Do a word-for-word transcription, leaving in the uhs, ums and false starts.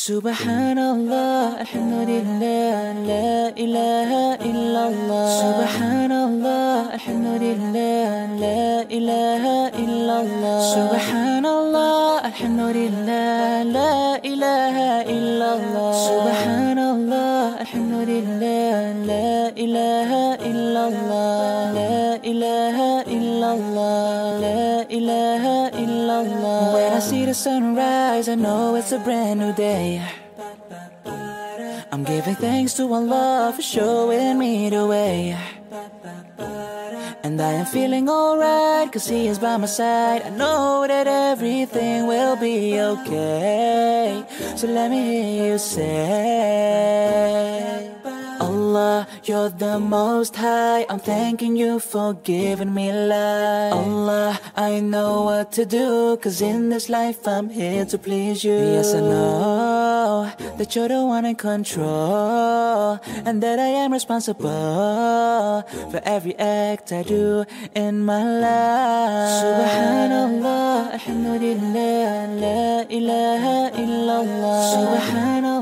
Subhanallah, alhamdulillah, la ilaha illallah. Subhanallah, alhamdulillah, la ilaha illallah. Subhanallah, alhamdulillah, la ilaha illallah. Subhanallah, alhamdulillah, la ilaha illallah, la ilaha illallah, la ilaha illallah. When I see the sunrise, I know it's a brand new day. I'm giving thanks to Allah for showing me the way. And I am feeling alright, cause He is by my side. I know that everything will be okay. So let me hear you say, Allah, You're the Most High. I'm thanking You for giving me life. Allah, I know what to do, cause in this life I'm here to please You. Yes, I know that You're the one in control, and that I am responsible for every act I do in my life. Subhanallah, alhamdulillah, la ilaha illallah. Subhanallah,